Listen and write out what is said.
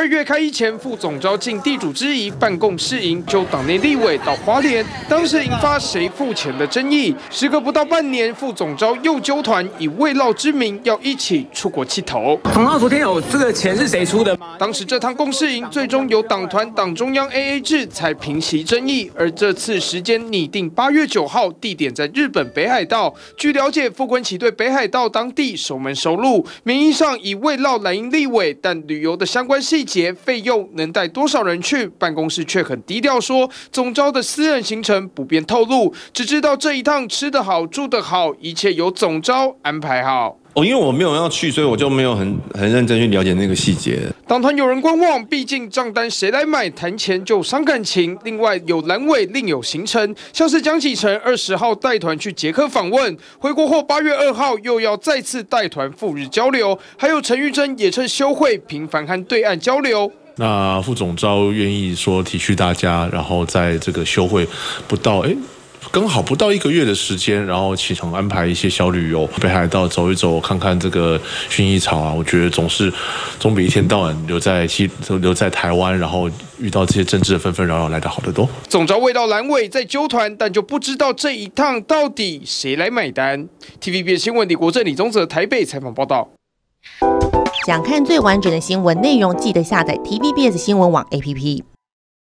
月开议前，副总召尽地主之谊，办公室营就党内立委到花莲，当时引发谁付钱的争议。时隔不到半年，副总召又揪团以慰劳之名，要一起出国乞头。 总召昨天有这个钱是谁出的吗？ 当时这趟共识营最终由党团党中央 AA 制才平息争议，而这次时间拟定8月9号，地点在日本北海道。据了解，傅昆萁对北海道当地熟门熟路，名义上以慰劳蓝营立委，但旅游的相关细节、费用能带多少人去，办公室却很低调说，总召的私人行程不便透露，只知道这一趟吃得好、住得好，一切由总召安排好。 因为我没有要去，所以我就没有很认真去了解那个细节。 党团有人观望，毕竟账单谁来买，谈钱就伤感情。另外有蓝委另有行程，像是江启臣20号带团去捷克访问，回国后8月2号又要再次带团赴日交流，还有陈玉珍也趁休会频繁和对岸交流。 那副总召愿意说体恤大家，然后在这个休会不到刚好不到1个月的时间，然后启程安排一些小旅游，北海道走一走，看看这个薰衣草啊，我觉得总比一天到晚留在台湾，然后遇到这些政治的纷纷扰扰来得好得多。 总召未到蓝委在揪团，但就不知道这一趟到底谁来买单。TVBS 新闻李国正、李宗泽台北采访报道。 想看最完整的新闻内容，记得下载 TVBS 新闻网 APP。